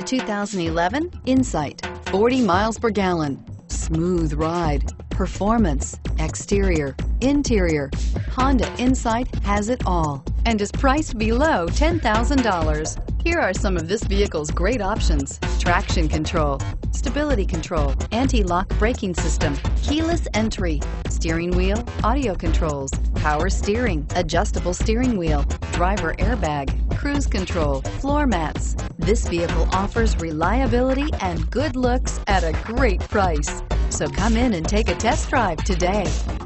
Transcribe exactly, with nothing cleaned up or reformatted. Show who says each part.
Speaker 1: two thousand eleven Insight. forty miles per gallon. Smooth ride. Performance. Exterior. Interior. Honda Insight has it all and is priced below ten thousand dollars. Here are some of this vehicle's great options: traction control, stability control, anti-lock braking system, keyless entry, steering wheel audio controls, power steering, adjustable steering wheel, driver airbag, cruise control, floor mats. This vehicle offers reliability and good looks at a great price. So come in and take a test drive today.